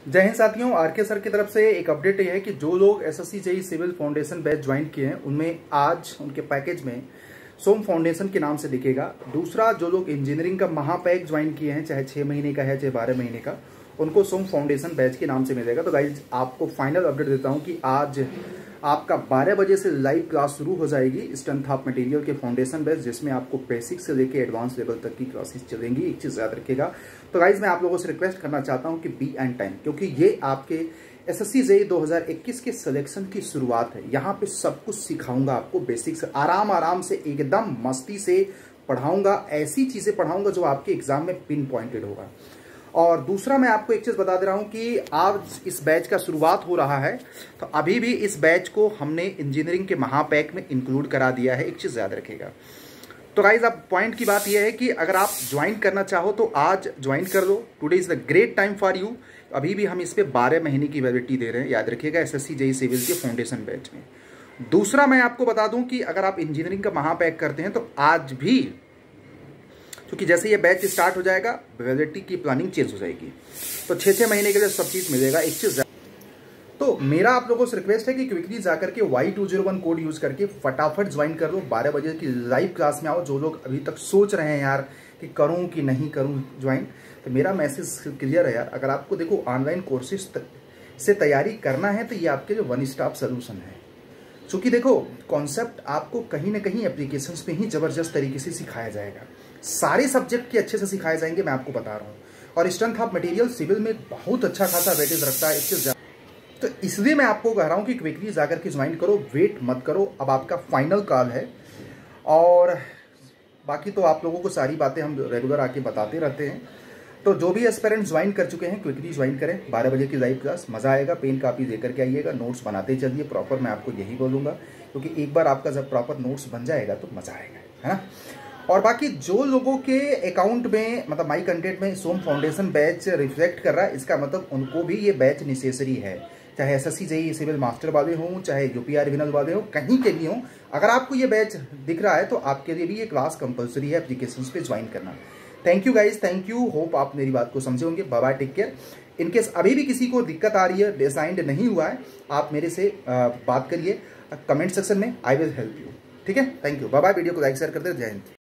जय हिंद साथियों, R K sir की तरफ से एक अपडेट ये है कि जो लोग SSC JEE civil foundation batch join किए हैं उनमें आज उनके पैकेज में सोम फाउंडेशन के नाम से दिखेगा। दूसरा, जो लोग इंजीनियरिंग का महापैक ज्वाइन किए हैं, चाहे 6 महीने का है चाहे 12 महीने का, उनको सोम फाउंडेशन बैच के नाम से मिलेगा। तो गाइज आपको फाइनल अपडेट देता हूं कि आज आपका 12 बजे से लाइव क्लास शुरू हो जाएगी स्ट्रेंथ ऑफ मटेरियल के फाउंडेशन बैच, जिसमें आपको बेसिक से लेके एडवांस लेवल तक की क्लासेस चलेंगी। एक चीज़ याद रखिएगा। तो गाइज मैं आप लोगों से रिक्वेस्ट करना चाहता हूं कि बी एंड टाइम, क्योंकि ये आपके एसएससी जेईई 2021 के सिलेक्शन की शुरुआत है। यहाँ पे सब कुछ सिखाऊंगा आपको बेसिक से, आराम से एकदम मस्ती से पढ़ाऊंगा। ऐसी चीज़ें पढ़ाऊंगा जो आपके एग्जाम में पिन पॉइंटेड होगा। और दूसरा, मैं आपको एक चीज़ बता दे रहा हूं कि आज इस बैच का शुरुआत हो रहा है, तो अभी भी इस बैच को हमने इंजीनियरिंग के महापैक में इंक्लूड करा दिया है। एक चीज़ याद रखिएगा। तो गाइज अब पॉइंट की बात यह है कि अगर आप ज्वाइन करना चाहो तो आज ज्वाइन कर लो। Today is the great time for you. अभी भी हम इस पर 12 महीने की वैलिडिटी दे रहे हैं, याद रखिएगा, एसएससी जेईई सिविल के फाउंडेशन बैच में। दूसरा, मैं आपको बता दूं कि अगर आप इंजीनियरिंग का महापैक करते हैं तो आज भी, क्योंकि जैसे ये बैच स्टार्ट हो जाएगा वैलिडिटी की प्लानिंग चेंज हो जाएगी, तो 6 महीने के लिए सब चीज़ मिलेगा। एक चीज़, तो मेरा आप लोगों से रिक्वेस्ट है कि क्विकली जाकर के Y201 कोड यूज करके फटाफट ज्वाइन कर लो। 12 बजे की लाइव क्लास में आओ। जो लोग अभी तक सोच रहे हैं यार कि करूं कि नहीं करूं ज्वाइन, तो मेरा मैसेज क्लियर है यार। अगर आपको देखो ऑनलाइन कोर्सेज से तैयारी करना है तो ये आपके जो वन स्टॉप सोल्यूशन है। क्योंकि देखो कॉन्सेप्ट आपको कहीं ना कहीं एप्लीकेशंस में ही जबरदस्त तरीके से सिखाया जाएगा। सारे सब्जेक्ट के अच्छे से सिखाए जाएंगे, मैं आपको बता रहा हूँ। और स्ट्रेंथ ऑफ मटेरियल सिविल में बहुत अच्छा खासा वेटेज रखता है। इससे तो इसलिए मैं आपको कह रहा हूं कि क्विकली जाकर के ज्वाइन करो, वेट मत करो। अब आपका फाइनल कॉल है। और बाकी तो आप लोगों को सारी बातें हम रेगुलर आके बताते रहते हैं। तो जो भी एस्पिरेंट्स ज्वाइन कर चुके हैं क्विकली ज्वाइन करें। 12 बजे की लाइव क्लास, मज़ा आएगा। पेन कापी लेकर के आइएगा, नोट्स बनाते चलिए प्रॉपर। मैं आपको यही बोलूँगा, क्योंकि एक बार आपका जब प्रॉपर नोट्स बन जाएगा तो मज़ा आएगा, है ना। और बाकी जो लोगों के अकाउंट में, मतलब माई कंटेंट में सोम फाउंडेशन बैच रिफ्लेक्ट कर रहा है, इसका मतलब उनको भी ये बैच नेसेसरी है। चाहे एसएससी जेईई सिविल मास्टर वाले हों, चाहे यूपीआर रिजनल वाले हों, कहीं के भी हों, अगर आपको ये बैच दिख रहा है तो आपके लिए भी ये क्लास कंपलसरी है एप्लीकेशंस पे ज्वाइन करना। Thank you guys, thank you. Hope आप मेरी बात को समझे होंगे। Bye bye, take care. In case अभी भी किसी को दिक्कत आ रही है, डिसाइड नहीं हुआ है, आप मेरे से बात करिए कमेंट सेक्शन में। I will help you. ठीक है, thank you, bye bye. Video को लाइक शेयर कर दे। जय हिंद।